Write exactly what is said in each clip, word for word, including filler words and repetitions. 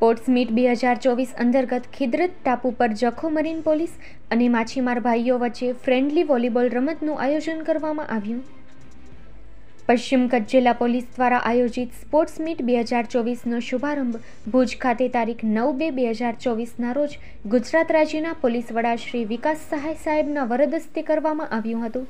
Sports meet બે હજાર ચોવીસ અંતર્ગત ખિદરત ટાપુ પર જખો મરીન પોલીસ અને માછીમાર ભાઈઓ વચ્ચે ફ્રેન્ડલી વોલીબોલ રમતનું આયોજન કરવામાં આવ્યું. પશ્ચિમ કચ્છ જિલ્લા પોલીસ દ્વારા આયોજિત સ્પોર્ટ્સ મીટ બે હજાર ચોવીસનો શુભારંભ ભુજ ખાતે તારીખ નવ બે બે હજાર ચોવીસના રોજ ગુજરાત રાજ્યના પોલીસ વડા શ્રી વિકાસ સહાય સાહેબના વરદ હસ્તે કરવામાં આવ્યું હતું.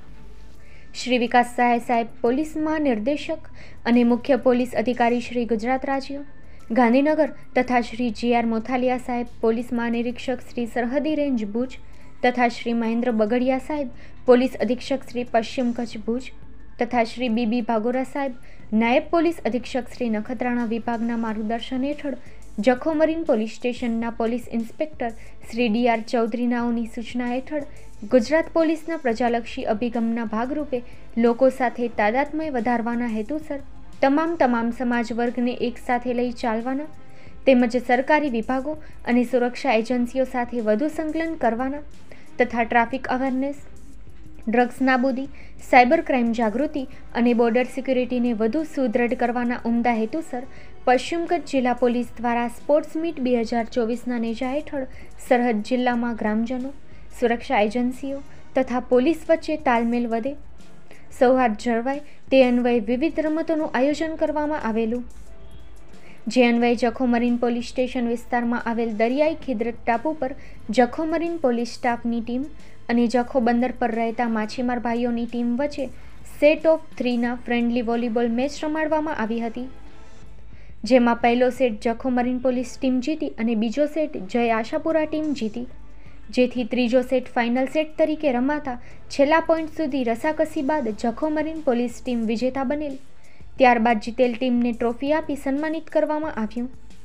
શ્રી વિકાસ સહાય સાહેબ પોલીસ મહાનિર્દેશક અને મુખ્ય પોલીસ અધિકારી શ્રી ગુજરાત રાજ્ય ગાંધીનગર તથા શ્રી જી આર મોથાલિયા સાહેબ પોલીસ મહાનિરીક્ષક શ્રી સરહદી રેન્જ ભુજ તથા શ્રી મહેન્દ્ર બગડિયા સાહેબ પોલીસ અધિક્ષક શ્રી પશ્ચિમ કચ્છ ભુજ તથા શ્રી બીબી ભાગોરા સાહેબ નાયબ પોલીસ અધિક્ષક શ્રી નખત્રાણા વિભાગના માર્ગદર્શન હેઠળ જખો મરીન પોલીસ સ્ટેશનના police inspector Shri D R ચૌધરીનાઓની સૂચના હેઠળ ગુજરાત પોલીસના પ્રજાલક્ષી અભિગમના ભાગરૂપે લોકો સાથે તાદાત્મ્ય વધારવાના હેતુસર તમામ તમામ સમાજ વર્ગને એક સાથે લઈ ચાલવાના તેમજ સરકારી વિભાગો અને સુરક્ષા એજન્સીઓ સાથે વધુ સંકલન કરવાના તથા ટ્રાફિક અવેરનેસ, ડ્રગ્સ નાબૂદી, સાયબર ક્રાઇમ જાગૃતિ અને બોર્ડર સિક્યુરિટીને વધુ સુદૃઢ કરવાના ઉમદા હેતુસર પશ્ચિમ કચ્છ જિલ્લા પોલીસ દ્વારા સ્પોર્ટ્સ મીટ બે હજાર ચોવીસના નેજા હેઠળ સરહદ જિલ્લામાં ગ્રામજનો, સુરક્ષા એજન્સીઓ તથા પોલીસ વચ્ચે તાલમેલ વધે, સૌહાર્દ જળવાય તે અન્વયે વિવિધ રમતોનું આયોજન કરવામાં આવેલું. જે અન્વયે જખો મરીન પોલીસ સ્ટેશન વિસ્તારમાં આવેલ દરિયાઈ ખિદરત ટાપુ પર જખો મરીન પોલીસ સ્ટાફની ટીમ અને જખો બંદર પર રહેતા માછીમાર ભાઈઓની ટીમ વચ્ચે સેટ ઓફ થ્રીના ફ્રેન્ડલી વોલીબોલ મેચ રમાડવામાં આવી હતી. જેમાં પહેલો set Jakhau marine police team જીતી અને બીજો સેટ જય આશાપુરા ટીમ જીતી, જેથી ત્રીજો સેટ ફાઇનલ સેટ તરીકે રમાતા છેલ્લા પોઈન્ટ સુધી રસાકસી બાદ જખો મરીન પોલીસ ટીમ વિજેતા બનેલ. ત્યારબાદ જીતેલ ટીમને ટ્રોફી આપી સન્માનિત કરવામાં આવ્યું.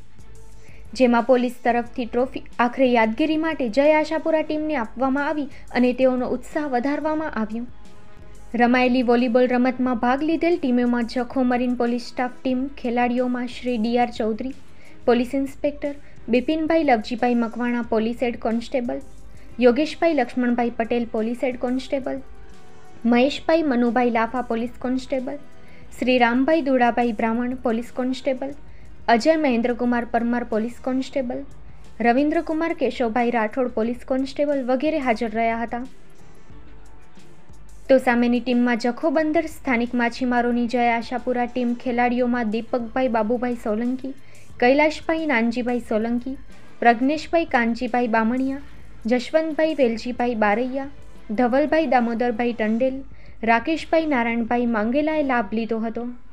જેમાં પોલીસ તરફથી ટ્રોફી આખરે યાદગીરી માટે જય આશાપુરા ટીમને આપવામાં આવી અને તેઓનો ઉત્સાહ વધારવામાં આવ્યો. રમાયેલી વોલીબોલ રમતમાં ભાગ લીધેલ ટીમોમાં Jakhau marine police staff team ખેલાડીઓમાં Shri D R Chaudhari police inspector, Bipinbhai Lavjibhai Makwana police head constable, Yogeshbhai Laxmanbhai Patel police head constable, Maheshbhai Manubhai Lafa police constable, Shri Rambhai Dudabhai Brahman police constable, Ajay Mahendrakumar Parmar police constable, Ravindrakumar Keshavbhai Rathod police constable વગેરે હાજર રહ્યા હતા. તો સામેની ટીમમાં જખો બંદર સ્થાનિક માછીમારોની જય આશાપુરા ટીમ ખેલાડીઓમાં દીપકભાઈ બાબુભાઈ સોલંકી, કૈલાશભાઈ નાનજીભાઈ સોલંકી, પ્રજ્ઞેશભાઈ કાનજીભાઈ બામણિયા, જશવંતભાઈ વેલજીભાઈ બારૈયા, ધવલભાઈ દામોદરભાઈ ટંડેલ, રાકેશભાઈ નારાયણભાઈ માંગેલાએ લાભ લીધો હતો.